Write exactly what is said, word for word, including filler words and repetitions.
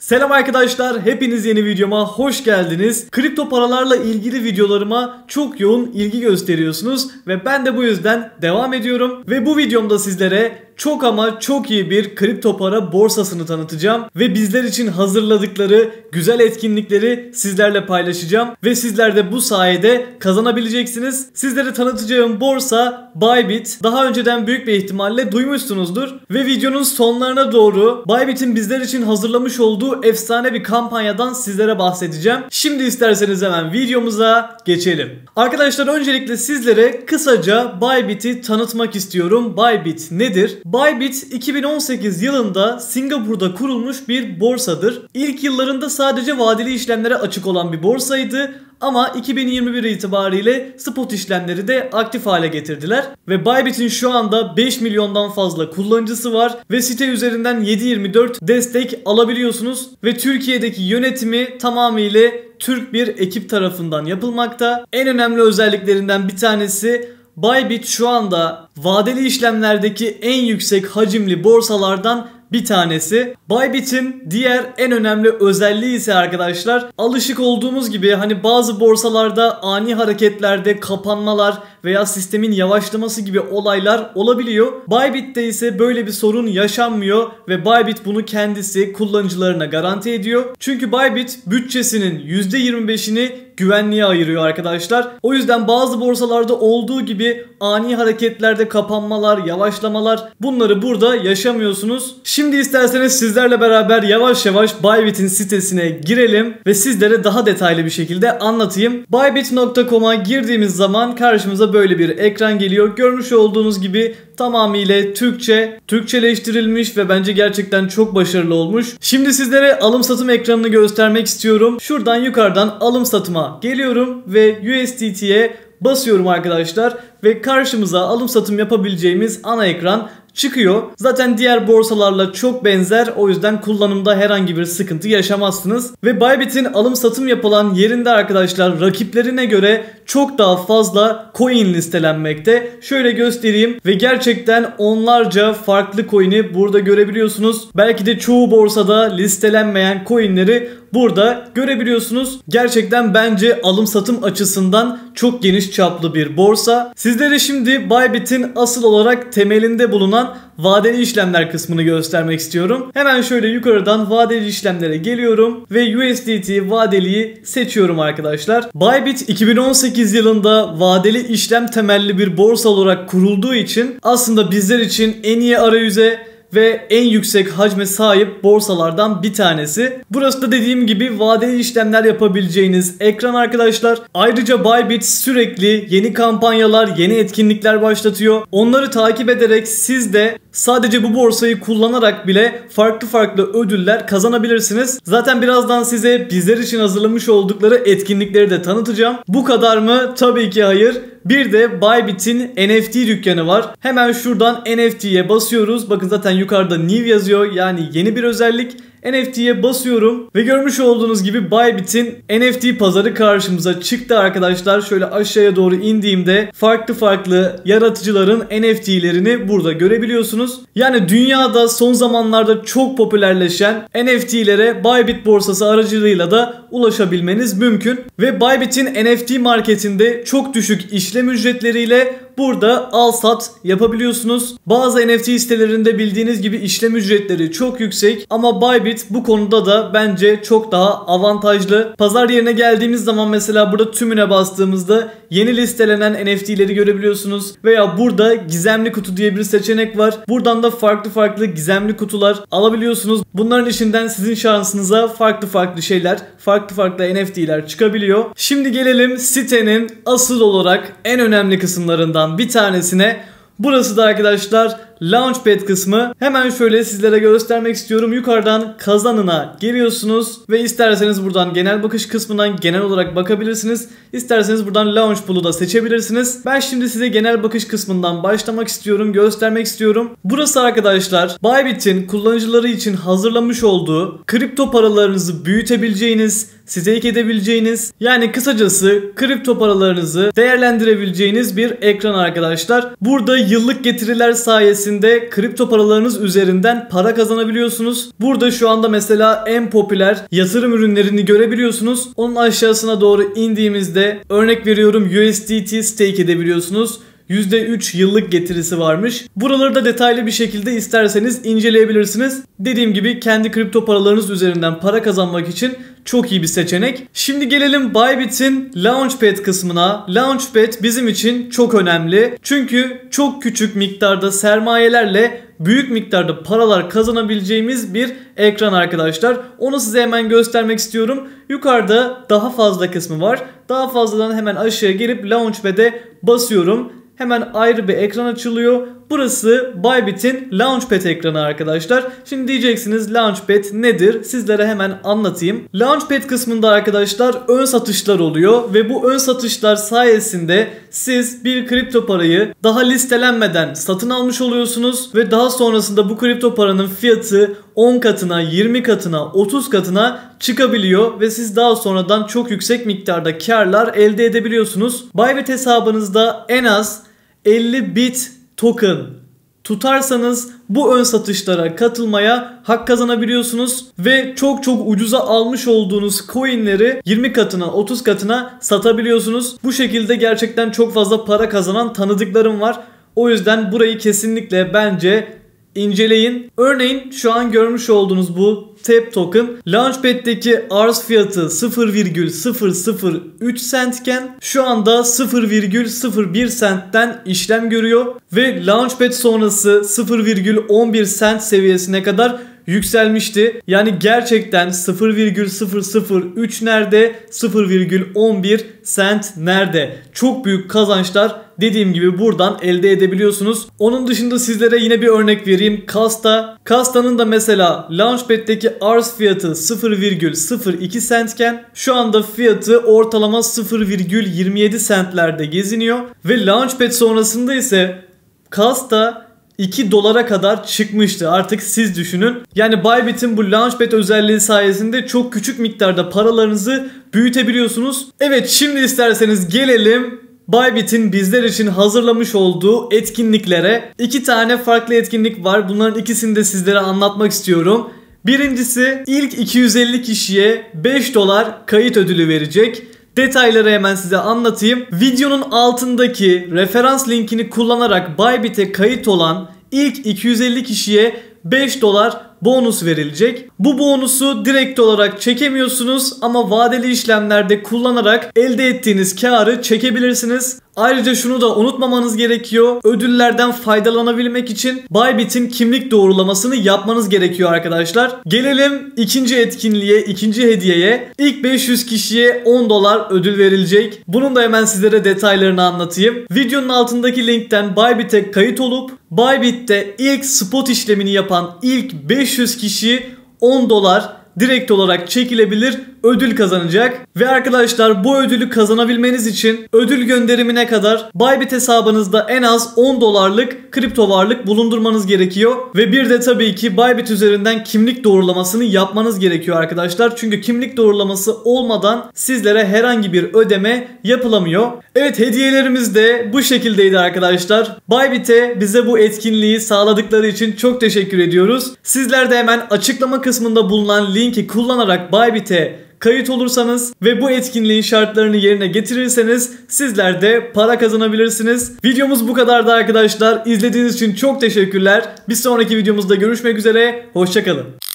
Selam arkadaşlar, hepiniz yeni videoma hoş geldiniz. Kripto paralarla ilgili videolarıma çok yoğun ilgi gösteriyorsunuz ve ben de bu yüzden devam ediyorum. Ve bu videomda sizlere çok ama çok iyi bir kripto para borsasını tanıtacağım ve bizler için hazırladıkları güzel etkinlikleri sizlerle paylaşacağım ve sizler de bu sayede kazanabileceksiniz. Sizlere tanıtacağım borsa Bybit. Daha önceden büyük bir ihtimalle duymuşsunuzdur ve videonun sonlarına doğru Bybit'in bizler için hazırlamış olduğu efsane bir kampanyadan sizlere bahsedeceğim. Şimdi isterseniz hemen videomuza geçelim. Arkadaşlar, öncelikle sizlere kısaca Bybit'i tanıtmak istiyorum. Bybit nedir? Bybit iki bin on sekiz yılında Singapur'da kurulmuş bir borsadır. İlk yıllarında sadece vadeli işlemlere açık olan bir borsaydı. Ama iki bin yirmi bir itibariyle spot işlemleri de aktif hale getirdiler. Ve Bybit'in şu anda beş milyondan fazla kullanıcısı var. Ve site üzerinden yedi yirmi dört destek alabiliyorsunuz. Ve Türkiye'deki yönetimi tamamıyla Türk bir ekip tarafından yapılmakta. En önemli özelliklerinden bir tanesi, Bybit şu anda vadeli işlemlerdeki en yüksek hacimli borsalardan bir tanesi. Bybit'in diğer en önemli özelliği ise arkadaşlar, alışık olduğumuz gibi hani bazı borsalarda ani hareketlerde kapanmalar veya sistemin yavaşlaması gibi olaylar olabiliyor. Bybit'te ise böyle bir sorun yaşanmıyor ve Bybit bunu kendisi kullanıcılarına garanti ediyor. Çünkü Bybit bütçesinin yüzde yirmi beşini güvenliğe ayırıyor arkadaşlar. O yüzden bazı borsalarda olduğu gibi ani hareketlerde kapanmalar, yavaşlamalar, bunları burada yaşamıyorsunuz. Şimdi isterseniz sizlerle beraber yavaş yavaş Bybit'in sitesine girelim ve sizlere daha detaylı bir şekilde anlatayım. bybit nokta com'a girdiğimiz zaman karşımıza böyle bir ekran geliyor. Görmüş olduğunuz gibi tamamıyla Türkçe, Türkçeleştirilmiş ve bence gerçekten çok başarılı olmuş. Şimdi sizlere alım satım ekranını göstermek istiyorum. Şuradan yukarıdan alım satıma geliyorum ve U S D T'ye basıyorum arkadaşlar ve karşımıza alım satım yapabileceğimiz ana ekran çıkıyor. Zaten diğer borsalarla çok benzer, o yüzden kullanımda herhangi bir sıkıntı yaşamazsınız. Ve Bybit'in alım satım yapılan yerinde arkadaşlar rakiplerine göre çok daha fazla coin listelenmekte. Şöyle göstereyim ve gerçekten onlarca farklı coin'i burada görebiliyorsunuz. Belki de çoğu borsada listelenmeyen coin'leri burada görebiliyorsunuz. Gerçekten bence alım satım açısından çok geniş çaplı bir borsa. Sizlere şimdi Bybit'in asıl olarak temelinde bulunan vadeli işlemler kısmını göstermek istiyorum. Hemen şöyle yukarıdan vadeli işlemlere geliyorum ve U S D T vadeliyi seçiyorum arkadaşlar. Bybit iki bin on sekiz yılında vadeli işlem temelli bir borsa olarak kurulduğu için aslında bizler için en iyi arayüze ve en yüksek hacme sahip borsalardan bir tanesi. Burası da dediğim gibi vadeli işlemler yapabileceğiniz ekran arkadaşlar. Ayrıca Bybit sürekli yeni kampanyalar, yeni etkinlikler başlatıyor. Onları takip ederek siz de sadece bu borsayı kullanarak bile farklı farklı ödüller kazanabilirsiniz. Zaten birazdan size bizler için hazırlamış oldukları etkinlikleri de tanıtacağım. Bu kadar mı? Tabii ki hayır. Bir de Bybit'in N F T dükkanı var. Hemen şuradan N F T'ye basıyoruz. Bakın zaten yukarıda new yazıyor. Yani yeni bir özellik. N F T'ye basıyorum ve görmüş olduğunuz gibi Bybit'in N F T pazarı karşımıza çıktı arkadaşlar. Şöyle aşağıya doğru indiğimde farklı farklı yaratıcıların N F T'lerini burada görebiliyorsunuz. Yani dünyada son zamanlarda çok popülerleşen N F T'lere Bybit borsası aracılığıyla da ulaşabilmeniz mümkün. Ve Bybit'in N F T marketinde çok düşük işlem ücretleriyle burada al sat yapabiliyorsunuz. Bazı N F T sitelerinde bildiğiniz gibi işlem ücretleri çok yüksek ama Bybit bu konuda da bence çok daha avantajlı. Pazar yerine geldiğimiz zaman mesela burada tümüne bastığımızda yeni listelenen N F T'leri görebiliyorsunuz. Veya burada gizemli kutu diye bir seçenek var. Buradan da farklı farklı gizemli kutular alabiliyorsunuz. Bunların içinden sizin şansınıza farklı farklı şeyler, farklı farklı N F T'ler çıkabiliyor. Şimdi gelelim sitenin asıl olarak en önemli kısımlarından bir tanesine. Burası da arkadaşlar Launchpad kısmı. Hemen şöyle sizlere göstermek istiyorum. Yukarıdan kazanına geliyorsunuz ve isterseniz buradan genel bakış kısmından genel olarak bakabilirsiniz. İsterseniz buradan Launch Pool'u da seçebilirsiniz. Ben şimdi size genel bakış kısmından başlamak istiyorum, göstermek istiyorum. Burası arkadaşlar Bybit'in kullanıcıları için hazırlamış olduğu kripto paralarınızı büyütebileceğiniz, stake edebileceğiniz, yani kısacası kripto paralarınızı değerlendirebileceğiniz bir ekran arkadaşlar. Burada yıllık getiriler sayesinde kripto paralarınız üzerinden para kazanabiliyorsunuz. Burada şu anda mesela en popüler yatırım ürünlerini görebiliyorsunuz. Onun aşağısına doğru indiğimizde örnek veriyorum U S D T stake edebiliyorsunuz. yüzde üç yıllık getirisi varmış. Buraları da detaylı bir şekilde isterseniz inceleyebilirsiniz. Dediğim gibi kendi kripto paralarınız üzerinden para kazanmak için çok iyi bir seçenek. Şimdi gelelim Bybit'in Launchpad kısmına. Launchpad bizim için çok önemli. Çünkü çok küçük miktarda sermayelerle büyük miktarda paralar kazanabileceğimiz bir ekran arkadaşlar. Onu size hemen göstermek istiyorum. Yukarıda daha fazla kısmı var. Daha fazladan hemen aşağıya gelip Launchpad'e basıyorum. Hemen ayrı bir ekran açılıyor. Burası Bybit'in Launchpad ekranı arkadaşlar. Şimdi diyeceksiniz Launchpad nedir? Sizlere hemen anlatayım. Launchpad kısmında arkadaşlar ön satışlar oluyor ve bu ön satışlar sayesinde siz bir kripto parayı daha listelenmeden satın almış oluyorsunuz ve daha sonrasında bu kripto paranın fiyatı on katına, yirmi katına, otuz katına çıkabiliyor ve siz daha sonradan çok yüksek miktarda karlar elde edebiliyorsunuz. Bybit hesabınızda en az elli bit token tutarsanız bu ön satışlara katılmaya hak kazanabiliyorsunuz ve çok çok ucuza almış olduğunuz coinleri yirmi katına, otuz katına satabiliyorsunuz. Bu şekilde gerçekten çok fazla para kazanan tanıdıklarım var. O yüzden burayı kesinlikle bence inceleyin. Örneğin şu an görmüş olduğunuz bu Tap token Launchpad'deki arz fiyatı sıfır virgül sıfır sıfır üç centken şu anda sıfır virgül sıfır bir centten işlem görüyor ve Launchpad sonrası sıfır virgül on bir cent seviyesine kadar yükselmişti. Yani gerçekten sıfır virgül sıfır sıfır üç nerede? sıfır virgül on bir cent nerede? Çok büyük kazançlar dediğim gibi buradan elde edebiliyorsunuz. Onun dışında sizlere yine bir örnek vereyim. Kasta. Kasta'nın da mesela Launchpad'deki arz fiyatı sıfır virgül sıfır iki centken şu anda fiyatı ortalama sıfır virgül yirmi yedi centlerde geziniyor. Ve Launchpad sonrasında ise Kasta iki dolara kadar çıkmıştı. Artık siz düşünün. Yani Bybit'in bu Launchpad özelliği sayesinde çok küçük miktarda paralarınızı büyütebiliyorsunuz. Evet, şimdi isterseniz gelelim Bybit'in bizler için hazırlamış olduğu etkinliklere. İki tane farklı etkinlik var. Bunların ikisini de sizlere anlatmak istiyorum. Birincisi ilk iki yüz elli kişiye beş dolar kayıt ödülü verecek. Detayları hemen size anlatayım. Videonun altındaki referans linkini kullanarak Bybit'e kayıt olan ilk iki yüz elli kişiye beş dolar bonus verilecek. Bu bonusu direkt olarak çekemiyorsunuz ama vadeli işlemlerde kullanarak elde ettiğiniz karı çekebilirsiniz. Ayrıca şunu da unutmamanız gerekiyor. Ödüllerden faydalanabilmek için Bybit'in kimlik doğrulamasını yapmanız gerekiyor arkadaşlar. Gelelim ikinci etkinliğe, ikinci hediyeye. İlk beş yüz kişiye on dolar ödül verilecek. Bunun da hemen sizlere detaylarını anlatayım. Videonun altındaki linkten Bybit'e kayıt olup Bybit'te ilk spot işlemini yapan ilk beş yüz kişi on dolar direkt olarak çekilebilir ödül kazanacak. Ve arkadaşlar bu ödülü kazanabilmeniz için ödül gönderimine kadar Bybit hesabınızda en az on dolarlık kripto varlık bulundurmanız gerekiyor. Ve bir de tabii ki Bybit üzerinden kimlik doğrulamasını yapmanız gerekiyor arkadaşlar. Çünkü kimlik doğrulaması olmadan sizlere herhangi bir ödeme yapılamıyor. Evet, hediyelerimiz de bu şekildeydi arkadaşlar. Bybit'e bize bu etkinliği sağladıkları için çok teşekkür ediyoruz. Sizler de hemen açıklama kısmında bulunan linki kullanarak Bybit'e kayıt olursanız ve bu etkinliğin şartlarını yerine getirirseniz sizler de para kazanabilirsiniz. Videomuz bu kadardı arkadaşlar. İzlediğiniz için çok teşekkürler. Bir sonraki videomuzda görüşmek üzere. Hoşça kalın.